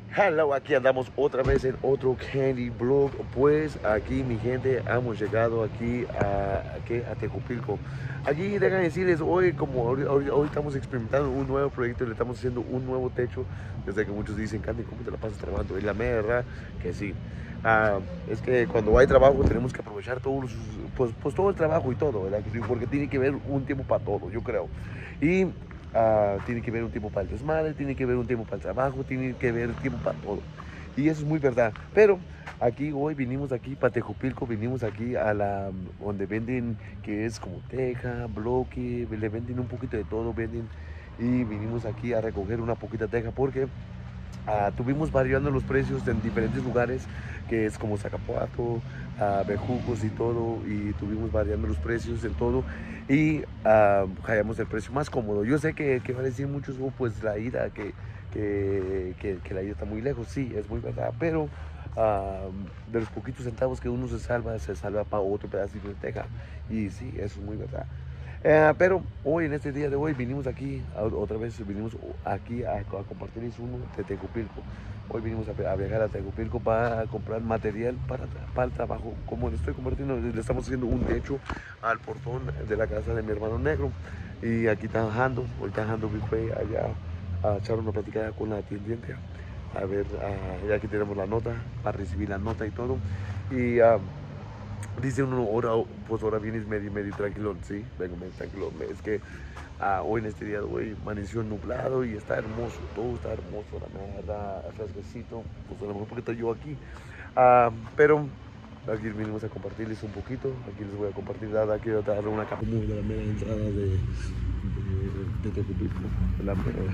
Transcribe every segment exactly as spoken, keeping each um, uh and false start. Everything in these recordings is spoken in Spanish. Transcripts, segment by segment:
Hello, aquí andamos otra vez en otro Candy Vlog. Pues aquí, mi gente, hemos llegado aquí a, aquí a Tejupilco. Aquí, déjenme decirles, hoy como hoy, hoy- hoy estamos experimentando un nuevo proyecto, le estamos haciendo un nuevo techo. Desde que muchos dicen, Candy, ¿cómo te la pasas trabajando? Y la verdad que sí. Ah, es que cuando hay trabajo tenemos que aprovechar todos los- pues, pues todo el trabajo y todo, ¿verdad? Que sí, porque tiene que haber un tiempo para todo, yo creo. Y Uh, tiene que haber un tiempo para el desmadre, tiene que haber un tiempo para el trabajo, tiene que haber tiempo para todo. Y eso es muy verdad. Pero aquí hoy vinimos aquí para Tejupilco, vinimos aquí a la donde venden que es como teja, bloque, le venden un poquito de todo, venden. Y vinimos aquí a recoger una poquita teja porque Uh, tuvimos variando los precios en diferentes lugares, que es como Zacapuato, uh, Bejucos y todo, y tuvimos variando los precios en todo, y uh, hallamos el precio más cómodo. Yo sé que, que van a decir muchos, oh, pues la ida, que, que, que, que la ida está muy lejos, sí, es muy verdad, pero uh, de los poquitos centavos que uno se salva, se salva para otro pedacito de teja, y sí, eso es muy verdad. Eh, pero hoy, en este día de hoy, vinimos aquí, a, otra vez vinimos aquí a, a compartirles uno de Tejupilco. Hoy vinimos a, a viajar a Tejupilco para comprar material para, para el trabajo. Como le estoy compartiendo, le estamos haciendo un techo al portón de la casa de mi hermano negro. Y aquí está bajando, hoy está bajando mi fue allá a echar una platicada con la atendiente. A ver, uh, ya aquí tenemos la nota, para recibir la nota y todo. Y... Uh, dice uno, ahora, pues ahora vienes medio, medio tranquilo, sí, vengo medio tranquilo. Es que ah, hoy en este día de hoy amaneció nublado y está hermoso, todo está hermoso, la verdad, fresquecito, pues a lo mejor porque estoy yo aquí. Ah, pero aquí venimos a compartirles un poquito, aquí les voy a compartir, dada que dar una capa de la mera entrada de, de, de Tejupilco, la mera.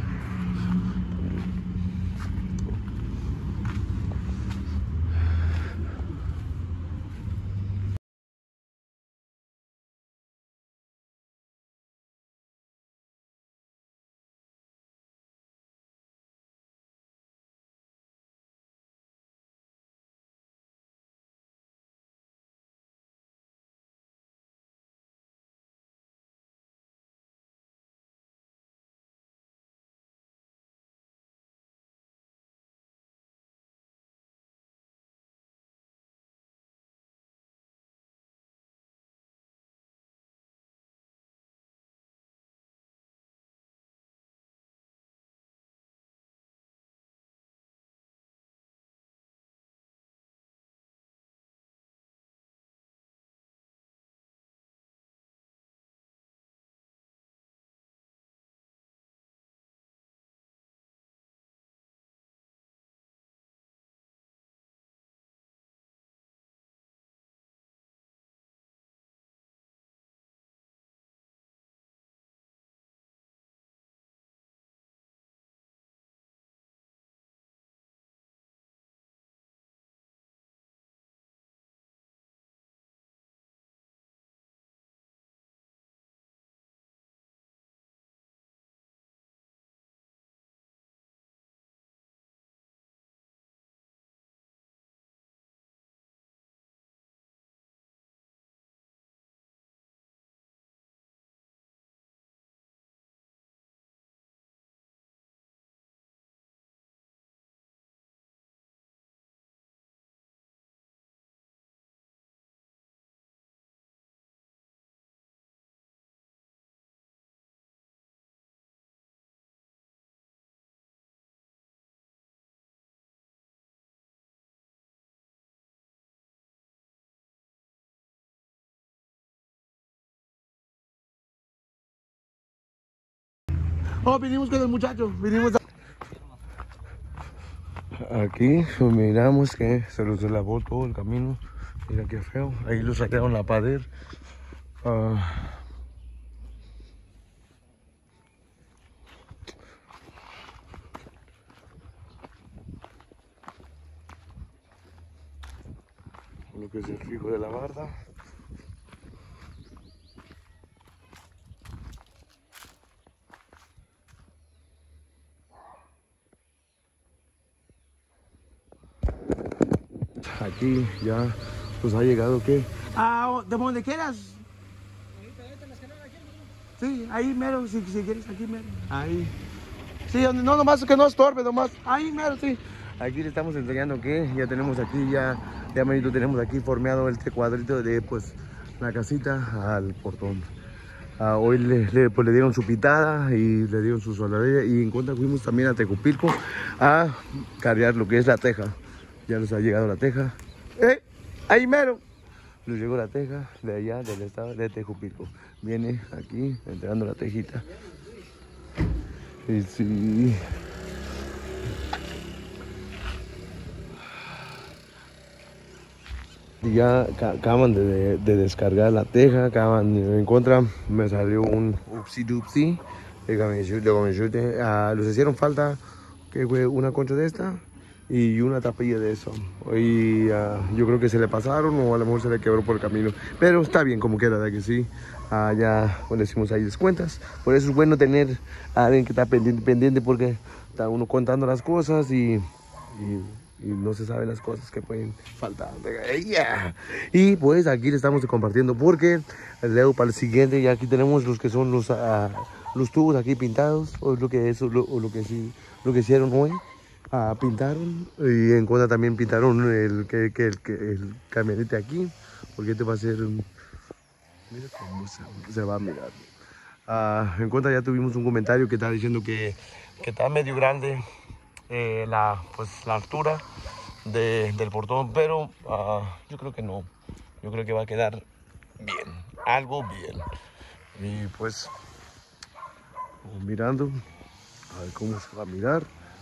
Oh, vinimos con el muchacho, vinimos a... Aquí miramos que se los lavó todo el camino. Mira qué feo. Ahí lo sacaron la pared. Uh, lo que es el fijo de la barda. Aquí ya pues ha llegado ¿qué? Ah, de donde quieras. Sí, ahí mero, si, si quieres, aquí mero. Ahí. Sí, no, nomás que no estorbe, nomás. Ahí mero, sí. aquí le estamos enseñando que ya tenemos aquí, ya, ya manito, tenemos aquí formado este cuadrito de pues la casita al portón. Uh, hoy le, le, pues, le dieron su pitada y le dieron su soldadilla, y en cuenta fuimos también a Tecupilco a cargar lo que es la teja. Ya nos ha llegado la teja. ¡Eh! ¡Ahí mero! Nos llegó la teja de allá del estado de Tecupilco. Viene aquí entregando la tejita. Y sí. Ya acaban de, de, de descargar la teja, acaban de en contra, me salió un upsi dupsi, déjame decirte, uh, les hicieron falta que fue una concha de esta y una tapilla de eso, y uh, yo creo que se le pasaron o a lo mejor se le quebró por el camino, pero está bien como quiera, de que sí, uh, ya pues, le hicimos ahí descuentas. Por eso es bueno tener a alguien que está pendiente, pendiente porque está uno contando las cosas y, y y no se saben las cosas que pueden faltar. Yeah. Y pues aquí le estamos compartiendo porque luego para el siguiente ya aquí tenemos los que son los, uh, los tubos aquí pintados, o lo que es lo, o lo que sí lo que hicieron hoy, uh, pintaron, y en cuenta también pintaron el que, que, el, que, el camionete aquí, porque este va a ser un, mira cómo se, se va a mirar. Uh, en cuenta ya tuvimos un comentario que está diciendo que, que está medio grande Eh, la, pues, la altura de, del portón, pero uh, yo creo que no, yo creo que va a quedar bien, algo bien. Y pues mirando a ver cómo se va a mirar,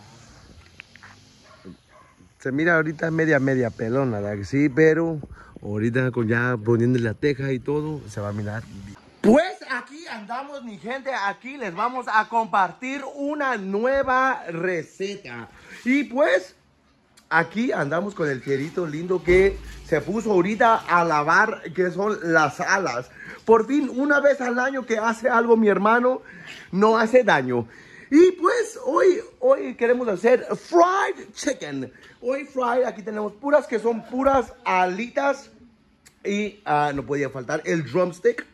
se mira ahorita media media pelona, ¿verdad que sí? Pero ahorita con ya poniendo la teja y todo se va a mirar bien. Pues aquí andamos, mi gente, aquí les vamos a compartir una nueva receta. Y pues aquí andamos con el fierito lindo que se puso ahorita a lavar, que son las alas. Por fin, una vez al año que hace algo mi hermano, no hace daño. Y pues hoy, hoy queremos hacer fried chicken. Hoy fried, aquí tenemos puras que son puras alitas. Y uh, no podía faltar el drumstick.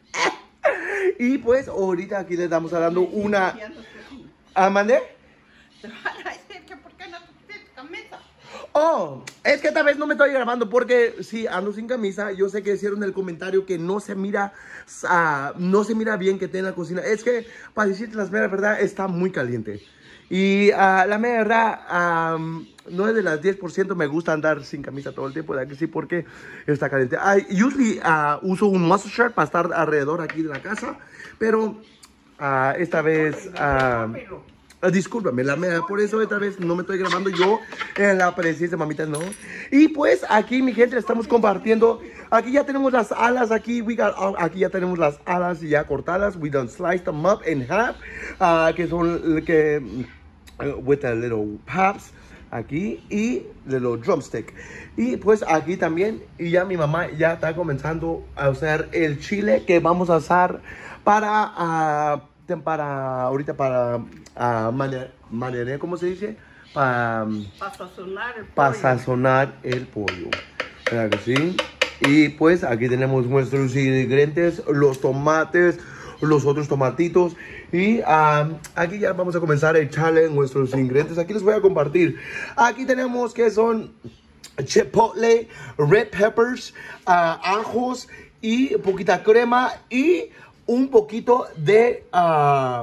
Y pues ahorita aquí le estamos dando una... ¿Ah, mandé? Te van a decir que por qué no te pones camisa. Oh, es que esta vez no me estoy grabando porque si sí, ando sin camisa. Yo sé que hicieron el comentario que no se mira, uh, no se mira bien que esté en la cocina. Es que, para decirte la mera verdad, está muy caliente. Y uh, la mera verdad, um, no es de las diez por ciento me gusta andar sin camisa todo el tiempo, ¿verdad que sí? Porque está caliente. I usually uh, uso un muscle shirt para estar alrededor aquí de la casa, pero uh, esta vez... Uh, Uh, discúlpame, la mera, por eso esta vez no me estoy grabando yo en la presencia de mamita, no. Y pues aquí, mi gente, estamos compartiendo. Aquí ya tenemos las alas, aquí, we got, uh, aquí ya tenemos las alas ya cortadas. We done sliced them up in half, uh, que son, que, uh, with a little pops, aquí, y little drumstick. Y pues aquí también, y ya mi mamá ya está comenzando a usar el chile que vamos a usar para... Uh, para ahorita para uh, manejar, ¿cómo se dice? Para pa sazonar el pollo. Para sazonar el pollo. ¿Verdad que sí? Y pues aquí tenemos nuestros ingredientes, los tomates, los otros tomatitos. Y uh, aquí ya vamos a comenzar a echarle nuestros ingredientes. Aquí les voy a compartir. Aquí tenemos que son chipotle, red peppers, uh, ajos y poquita crema y un poquito de uh,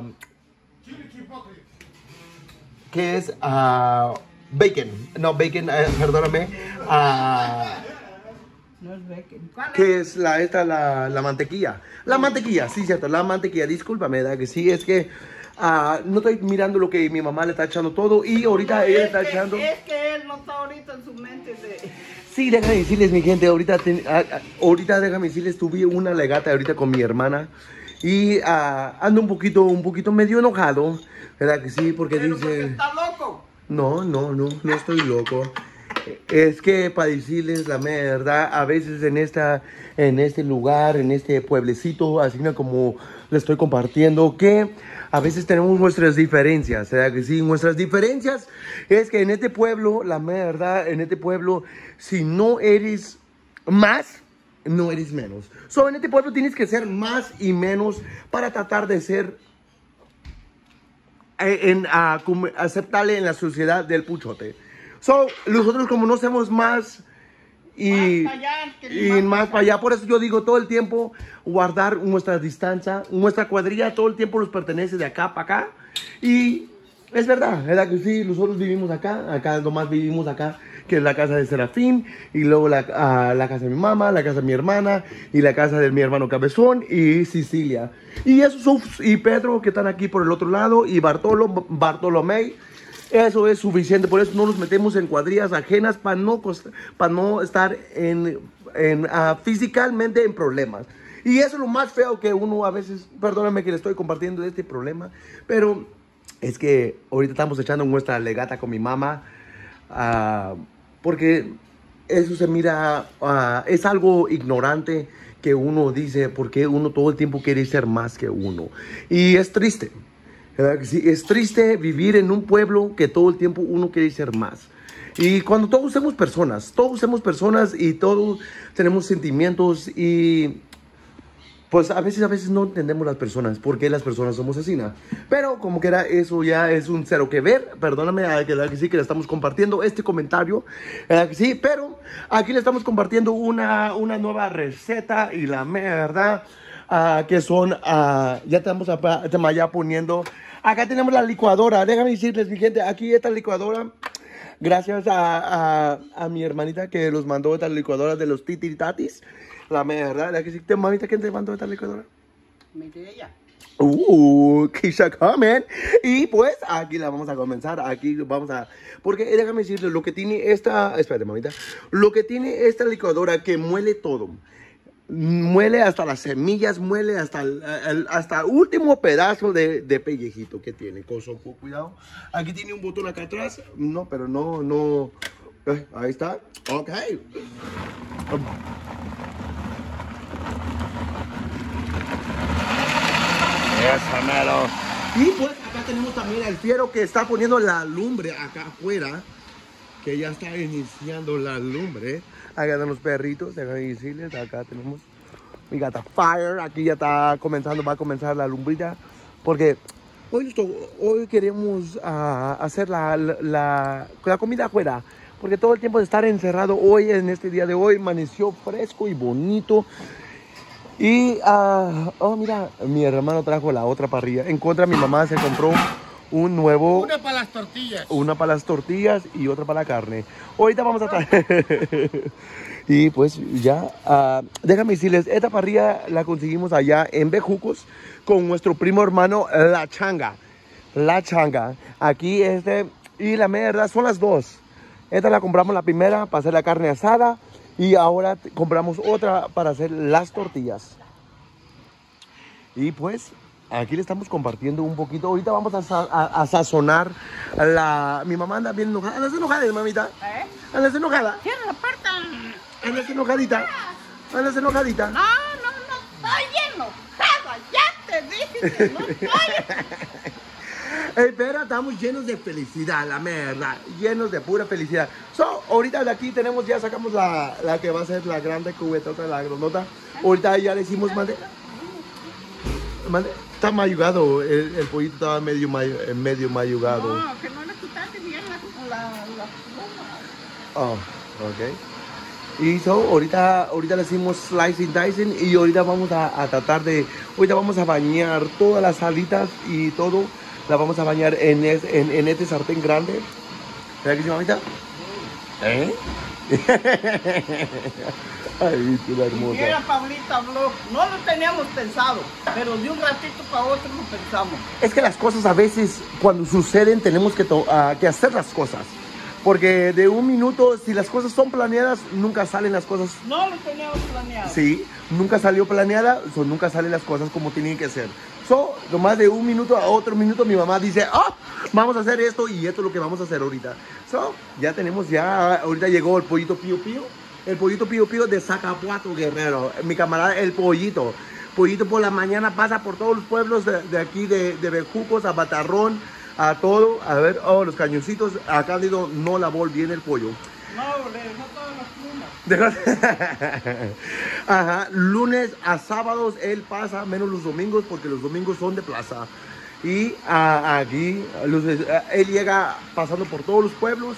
que es uh, bacon, no bacon, eh, perdóname, uh, no es bacon. ¿Cuál que es la esta la, la mantequilla, la mantequilla, sí cierto, la mantequilla, discúlpame, ¿verdad que sí? Es que uh, no estoy mirando lo que mi mamá le está echando todo y ahorita no, ella está que, echando. Es que él no está ahorita en su mente de... Sí, déjame decirles, mi gente, ahorita, ten, a, a, ahorita déjame decirles, tuve una legata ahorita con mi hermana. Y uh, ando un poquito, un poquito medio enojado, ¿verdad que sí? Porque Pero dice... porque está loco. No, no, no, no estoy loco. Es que para decirles la verdad, a veces en, esta, en este lugar, en este pueblecito, así como le estoy compartiendo, que a veces tenemos nuestras diferencias, ¿verdad que sí? Nuestras diferencias es que en este pueblo, la verdad, en este pueblo, si no eres más... no eres menos. So, en este pueblo tienes que ser más y menos para tratar de ser en, uh, aceptable en la sociedad del puchote. So, nosotros como no hacemos más y Más para allá, que y más más para para allá, por eso yo digo todo el tiempo guardar nuestra distancia, nuestra cuadrilla todo el tiempo nos pertenece de acá para acá y es verdad, ¿verdad que sí? Nosotros vivimos acá, acá nomás vivimos acá, que es la casa de Serafín y luego la, uh, la casa de mi mamá, la casa de mi hermana y la casa de mi hermano Cabezón y Sicilia y eso y Pedro que están aquí por el otro lado y Bartolo, Bartolomé. Eso es suficiente, por eso no nos metemos en cuadrillas ajenas para no, para no estar en, en, uh, físicamente en problemas. Y eso es lo más feo que uno a veces, perdóname que le estoy compartiendo este problema, pero es que ahorita estamos echando nuestra legata con mi mamá, uh, porque eso se mira, uh, es algo ignorante que uno dice, porque uno todo el tiempo quiere ser más que uno. Y es triste. Sí, es triste vivir en un pueblo que todo el tiempo uno quiere ser más. Y cuando todos somos personas, todos somos personas y todos tenemos sentimientos y pues a veces, a veces no entendemos las personas, por qué las personas somos así, ¿no? Pero como que era eso ya es un cero que ver, perdóname, que, que sí que le estamos compartiendo este comentario, ¿verdad que sí? Pero aquí le estamos compartiendo una, una nueva receta y la verdad uh, que son, uh, ya estamos ya poniendo, acá tenemos la licuadora, déjame decirles mi gente, aquí esta licuadora, gracias a, a, a mi hermanita que los mandó esta licuadora de los titiritatis. La verdad, la que sí, mamita, ¿quién te mandó esta licuadora? Mire ella. Uh, Keisha Comen. Y pues aquí la vamos a comenzar. Aquí vamos a. Porque déjame decirle, lo que tiene esta. Espérate, mamita. Lo que tiene esta licuadora que muele todo. Muele hasta las semillas, muele hasta el, el hasta el último pedazo de, de pellejito que tiene. Coso, cuidado. Aquí tiene un botón acá atrás. No, pero no, no. Eh, ahí está. Ok. Um. Y pues acá tenemos también el fiero que está poniendo la lumbre acá afuera. Que ya está iniciando la lumbre. Acá están los perritos, déjame decirles. Acá tenemos mi gata Fire. Aquí ya está comenzando, va a comenzar la lumbrita. Porque hoy, hoy queremos uh, hacer la, la, la comida afuera. Porque todo el tiempo de estar encerrado hoy, en este día de hoy, amaneció fresco y bonito. Y, uh, oh, mira, mi hermano trajo la otra parrilla. En contra, mi mamá se compró un nuevo... Una para las tortillas. Una para las tortillas y otra para la carne. Ahorita vamos a traer... Y pues ya, uh, déjame decirles, esta parrilla la conseguimos allá en Bejucos con nuestro primo hermano La Changa. La Changa. Aquí este... Y la verdad son las dos. Esta la compramos la primera para hacer la carne asada. Y ahora compramos otra para hacer las tortillas. Y pues aquí le estamos compartiendo un poquito. Ahorita vamos a, a, a sazonar la... Mi mamá anda bien enojada. ¿Andas enojada, mamita? ¿Eh? ¿Andas enojada? Cierra la puerta. ¿Andas enojadita? ¿Andas enojadita? No, no, no estoy enojada. Ya te dije que no estoy. Hey, pero estamos llenos de felicidad, la verdad, llenos de pura felicidad. So, ahorita de aquí tenemos, ya sacamos la, la que va a ser la grande cubetota, la grandota. Ahorita ya le hicimos más de... Mande, está mayugado, el, el pollito estaba medio, mayu, medio mayugado. No, que no le quitaste bien la, la, la pluma. Oh, ok. Y so, ahorita, ahorita le hicimos slicing, dicing y ahorita vamos a, a tratar de... Ahorita vamos a bañar todas las alitas y todo. La vamos a bañar en, es, en, en este sartén grande. ¿Verdad que sí, mamita? ¿Eh? Ay, qué hermosa. Y mira, Pablita habló, no lo teníamos pensado, pero de un ratito para otro lo pensamos. Es que las cosas a veces, cuando suceden, tenemos que, uh, que hacer las cosas. Porque de un minuto, si las cosas son planeadas, nunca salen las cosas. No lo teníamos planeado. Sí, nunca salió planeada, so, nunca salen las cosas como tienen que ser. So, nomás de un minuto a otro minuto, mi mamá dice, oh, vamos a hacer esto y esto es lo que vamos a hacer ahorita. So, ya tenemos, ya, ahorita llegó el pollito pío pío. El pollito pío pío de Zacapuato, Guerrero. Mi camarada, el pollito. Pollito por la mañana pasa por todos los pueblos de, de aquí, de, de Bejucos, a Batarrón, a todo. A ver, oh, los cañoncitos. Acá digo, no lavó bien el pollo. No, le dejó todas las plumas. Ajá, lunes a sábados él pasa, menos los domingos, porque los domingos son de plaza. Y uh, aquí los, uh, él llega pasando por todos los pueblos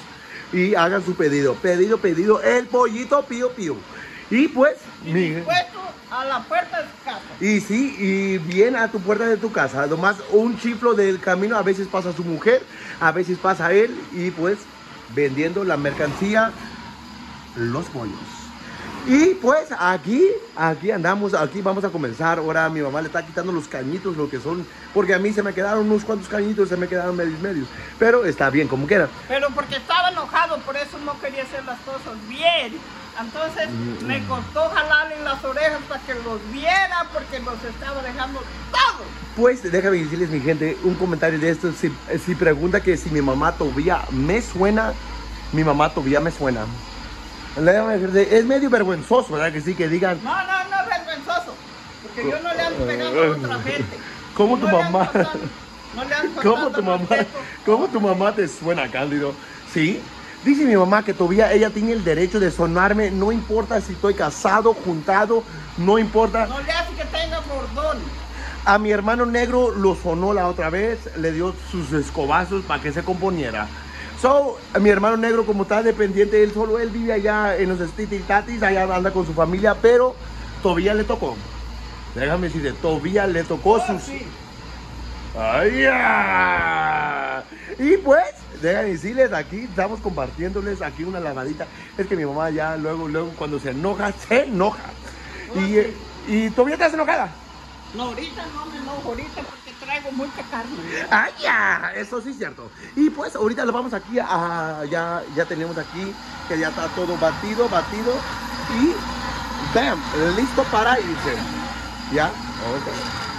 y hagan su pedido. Pedido, pedido, el pollito pío pío. Y pues, Y mi... dispuesto a la puerta de su casa. Y sí, y bien a tu puerta de tu casa. Nomás un chiflo del camino, a veces pasa su mujer, a veces pasa él, y pues vendiendo la mercancía, los pollos. Y pues aquí, aquí andamos, aquí vamos a comenzar. Ahora mi mamá le está quitando los cañitos, lo que son, porque a mí se me quedaron unos cuantos cañitos, se me quedaron medios medios. Pero está bien, como quiera. Pero porque estaba enojado, por eso no quería hacer las cosas bien. Entonces me costó jalarle en las orejas para que los viera, porque los estaba dejando todos. Pues déjame decirles, mi gente, un comentario de esto. Si, si pregunta que si mi mamá todavía me suena, mi mamá todavía me suena. Es medio vergonzoso, ¿verdad? Que sí, que digan. No, no, no es vergonzoso, porque yo no le ando pegando a otra gente. ¿Cómo tu No le mamá? ando cortando- no le ando ¿Cómo cortando tu mamá? respeto. ¿Cómo tu mamá te suena, Cándido? Sí. Dice mi mamá que todavía ella tiene el derecho de sonarme, no importa si estoy casado, juntado, no importa. No le hace que tenga bordón. A mi hermano negro lo sonó la otra vez, le dio sus escobazos para que se componiera. So, mi hermano negro como está dependiente, él solo, él vive allá en los Stititatis, allá anda con su familia, pero todavía le tocó. Déjame decirte, todavía le tocó Oh, sus... sí. ¡Ay, ya! Y pues, déjame decirles, aquí estamos compartiéndoles aquí una lavadita. Es que mi mamá ya luego, luego cuando se enoja, se enoja. Oh, Y, sí. eh, y todavía estás enojada. No, ahorita no me enojo, ahorita porque traigo mucha carne. ¡Ay, ya! Eso sí es cierto. Y pues ahorita lo vamos aquí a... Ya, ya tenemos aquí que ya está todo batido, batido. Y... ¡Bam! Listo para irse. ¿Ya? Ok.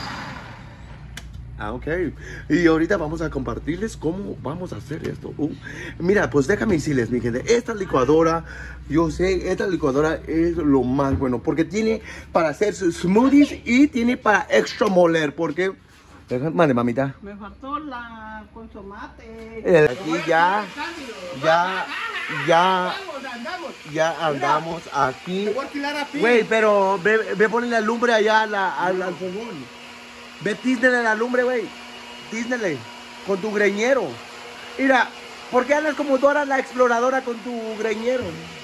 Ah, ok. Y ahorita vamos a compartirles cómo vamos a hacer esto. Uh, mira, pues déjame decirles, mi gente, esta licuadora, yo sé, esta licuadora es lo más bueno, porque tiene para hacer sus smoothies y tiene para extra moler, porque... Déjame, mamita. Me faltó la consomate. Eh, aquí ya, ya, ya, Andamos, andamos. ya andamos aquí. Te voy a alquilar a ti. Güey, pero ve, ve ponen la lumbre allá a la- al, al fogón. Ve, tísnele la lumbre, güey. Tísnele. Con tu greñero. Mira, ¿por qué andas como Dora la exploradora con tu greñero?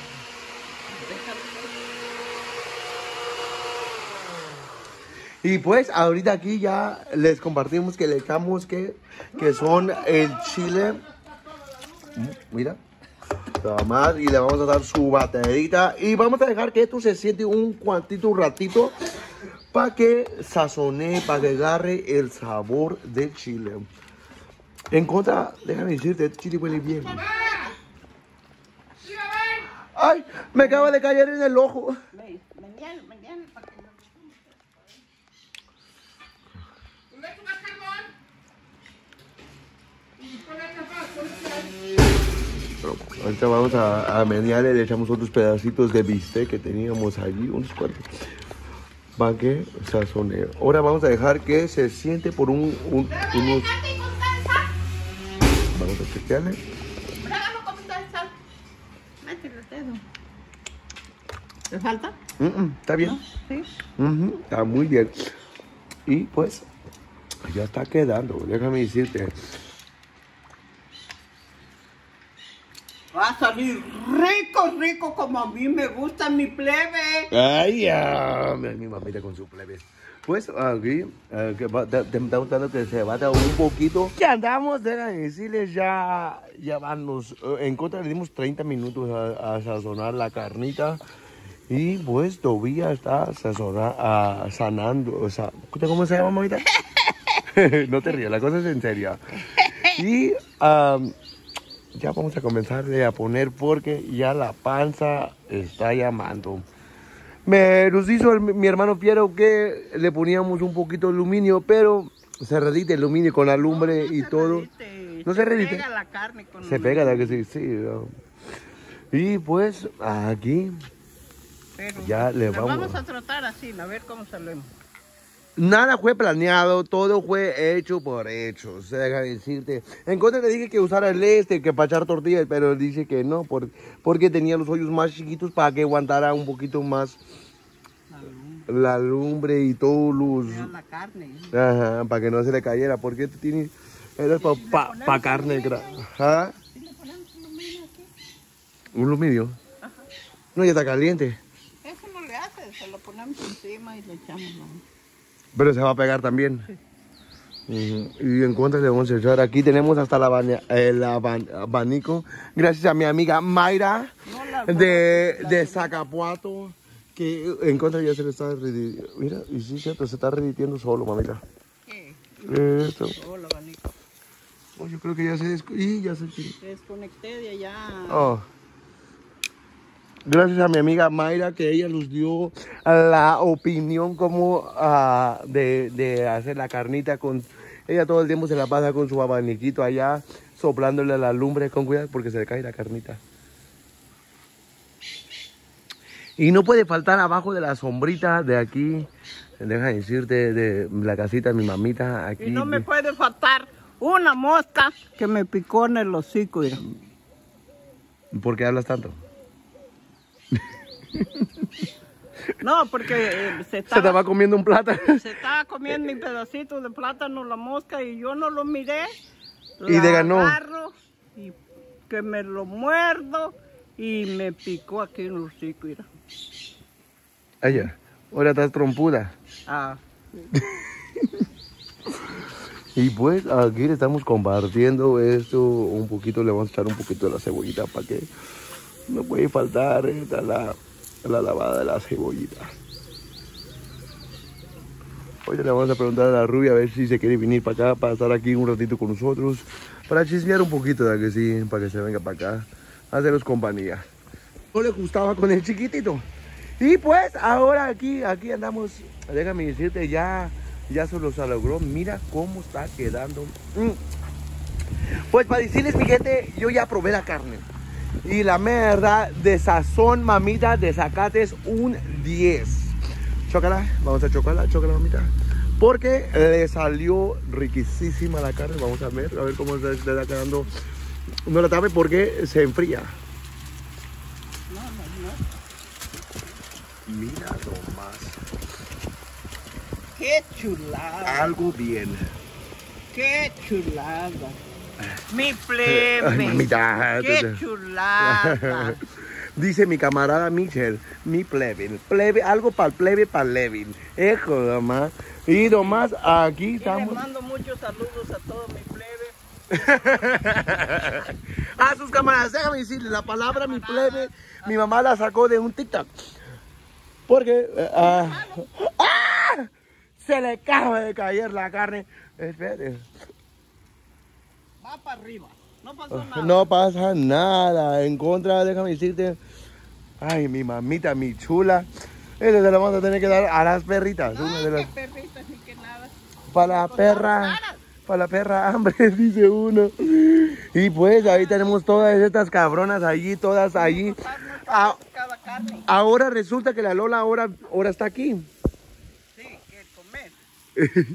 Y pues ahorita aquí ya les compartimos que le echamos que, que son el chile. Mm, Mira. Nada más, y le vamos a dar su baterita y vamos a dejar que esto se siente un cuantito, un ratito, para que sazone, para que agarre el sabor del chile. En contra, déjame decirte, el chile huele bien. ¡Ay! Me acaba de caer en el ojo. Ve, mañana, mañana, para que no- Pero ahorita vamos a, a menearle, le echamos otros pedacitos de bistec que teníamos allí, unos cuantos, para que sazone. Ahora vamos a dejar que se siente por un, un- unos... Vamos a chequearle. Brágalo con salsa. Métele el dedo. ¿Te falta? Mm, mm, está bien. ¿No? Sí. Ujú, está muy bien. Y pues, ya está quedando, déjame decirte. Va a salir rico, rico como a mí me gusta mi plebe. Ay, ya, mi, mi mamita con su plebes. Pues aquí, eh, que va- te, te está gustando que se bata un poquito. Ya andamos, déjame decirles, ya, ya van los, eh, en contra le dimos treinta minutos a, a sazonar la carnita. Y pues todavía está sazona, ah, sanando, o sea, ¿cómo se llama, mamita? No te rías, la cosa es en serio. Y am, ya vamos a comenzar a poner porque ya la panza está llamando. Me nos hizo el- mi hermano Piero que le poníamos un poquito de aluminio, pero se redite el aluminio con la lumbre y se todo. redite, No se redite. pega la carne con Se pega, ¿verdad que sí? Sí. ¿no? Y pues aquí Pero ya le la vamos- vamos a tratar así, a ver cómo salimos. nada fue planeado, todo fue hecho por hechos. Deja de decirte. En contra le dije que usara el este, que para echar tortillas, pero él dice que no, por- porque tenía los hoyos más chiquitos para que aguantara un poquito más la lumbre y todos los... Vean la carne. Ajá, para que no se le cayera, porque tú tienes... Era para pa, pa carne grasa. ¿Sí le ponemos aluminio aquí? ¿Un medio? Ajá. No, ya está caliente. Eso no le hace, se lo ponemos encima y le echamos la... Pero se va a pegar también. Sí. Uh-huh. Y en contra le vamos a echar. Aquí tenemos hasta la abani el aban abanico. Gracias a mi amiga Mayra No la de, la de Zacapuato. Que en contra ya se le está... Mira, y sí, cierto, se está reditiendo solo, mamita. ¿Qué? Esto. Oh, el abanico. Oh, yo creo que ya se des... y ya se... Se desconecté de allá. Oh. Gracias a mi amiga Mayra que ella nos dio la opinión como uh, de, de hacer la carnita con... Ella todo el tiempo se la pasa con su abaniquito allá, soplándole a la lumbre con cuidado porque se le cae la carnita. Y no puede faltar abajo de la sombrita de aquí, deja de decirte, de la casita de mi mamita aquí. Y no me puede faltar una mosca que me picó en el hocico. Mira. ¿Por qué hablas tanto? No, porque eh, se, estaba, Se estaba comiendo un plátano. se estaba comiendo mi pedacito de plátano la mosca y yo no lo miré. Y le ganó. Agarro y que me lo muerdo y me picó aquí en el hocico. Mira. Ella, ahora estás trompuda. Ah. Y pues aquí le estamos compartiendo esto un poquito, le vamos a echar un poquito de la cebollita para que no puede faltar esta, la, la lavada de la cebollita. Hoy le vamos a preguntar a la rubia a ver si se quiere venir para acá, para estar aquí un ratito con nosotros, para chismear un poquito, de que sí, para que se venga para acá, a haceros compañía. No le gustaba con el chiquitito. Y pues ahora aquí, aquí andamos, déjame decirte, ya, ya se los logró. Mira cómo está quedando. Mm. Pues para decirles, mi gente, yo ya probé la carne. Y la verdad, de sazón, mamita, de Zacates, un diez. Chócala, vamos a chocarla, chócala, mamita. Porque le salió riquísima la carne. Vamos a ver, a ver cómo se le está quedando. No la tape porque se enfría. No, no, no. Mira nomás. Qué chulada. Algo bien. Qué chulada. Mi plebe. Ay, mamita. Qué chulada. Dice mi camarada Michel, mi plebe. Plebe, algo para el plebe, para el Levin. Ejo, nomás. Y nomás aquí Y le estamos. mando muchos saludos a todo mi plebe. A sus camaradas, déjame decirle la palabra mi plebe. Mi mamá la sacó de un TikTok. Porque uh, ¡ah! Se le acaba de caer la carne. Espere. Va para arriba. No pasó nada. No pasa nada. En contra, déjame decirte. Ay, mi mamita, mi chula. Esa se la vamos a tener que dar a las perritas. No, Una de las... qué perritas ni que nada. Para la perra. Para la perra hambre, dice uno. Y pues ahí tenemos todas estas cabronas allí, todas allí. Ah, Cada carne. ahora resulta que la Lola ahora, ahora está aquí. Sí, que comer.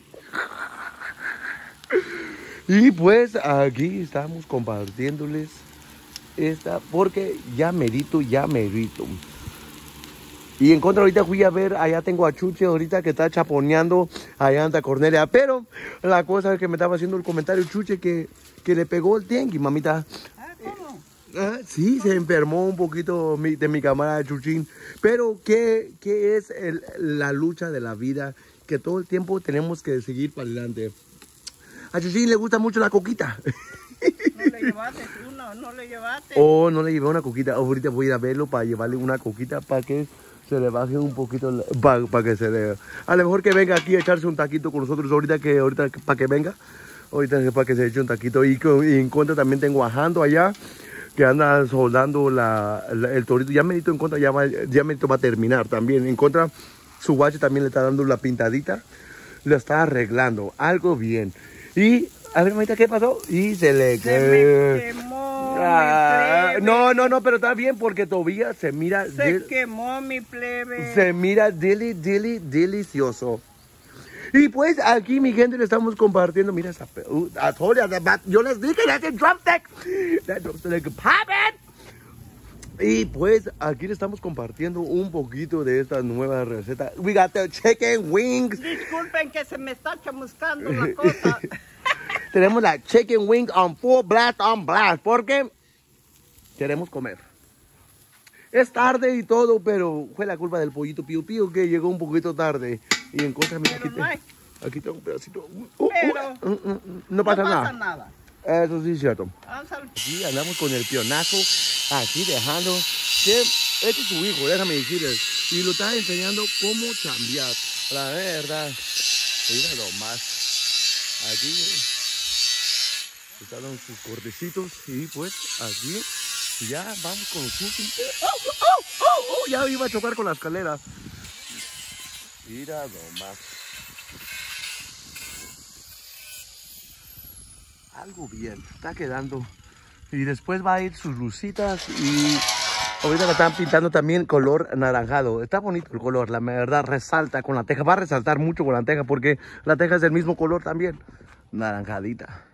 Y pues aquí estamos compartiéndoles esta, porque ya merito, ya merito. Y en contra ahorita fui a ver, allá tengo a Chuche ahorita que está chaponeando allá en Santa Cornelia. Pero la cosa es que me estaba haciendo el comentario Chuche que, que le pegó el dengue, mamita. Ah, ¿cómo? Ah, sí, se enfermó un poquito mi, de mi camarada Chuchín. Pero ¿qué, qué es el, la lucha de la vida? Que todo el tiempo tenemos que seguir para adelante. A Chuchín le gusta mucho la coquita. No le llevaste uno, no le llevaste. Oh, no le llevé una coquita. Ahorita voy a ir a verlo para llevarle una coquita para que se le baje un poquito, para pa que se le... A lo mejor que venga aquí a echarse un taquito con nosotros ahorita, que ahorita para que venga. Ahorita para que se eche un taquito. Y, y en contra también tengo a Jando allá, que anda soldando la, la, el torito. Ya Merito en contra, ya, va, ya Merito va a terminar también. En contra, su guache también le está dando la pintadita. Lo está arreglando, algo bien. Y, a ver, mamita, ¿qué pasó? Y se le... Se me quemó Ah, mi plebe. no, no, no, pero está bien porque todavía se mira... Se del- quemó mi plebe. se mira deli, deli, delicioso. Y pues aquí, mi gente, le estamos compartiendo. Mira esa... pe- Uh, I told you that- yo les dije, that's a drumstick. That drumstick pop it. Y pues aquí le estamos compartiendo un poquito de esta nueva receta. We got the chicken wings. Disculpen que se me está chamuscando la cosa. Tenemos la chicken wing on full blast on blast porque queremos comer. Es tarde y todo, pero fue la culpa del pollito Piu Piu que llegó un poquito tarde. Y en cosas, mira, aquí, Pero no hay. te- aquí tengo un pedacito. Uh, uh, Pero uh, uh, uh, no pasa, no nada. pasa nada. Eso sí es cierto. Vamos al... Aquí andamos con el pionazo, aquí dejando que este es su hijo, déjame decirles, y lo está enseñando cómo cambiar. La verdad, mira nomás, aquí están sus cortecitos y pues aquí ya vamos con los últimos. ¡Oh, oh, oh, oh! Ya iba a chocar con la escalera. Mira nomás. Algo bien, está quedando. Y después va a ir sus lucitas y ahorita la están pintando también color naranjado. Está bonito el color, la verdad resalta con la teja. Va a resaltar mucho con la teja porque la teja es del mismo color también, naranjadita.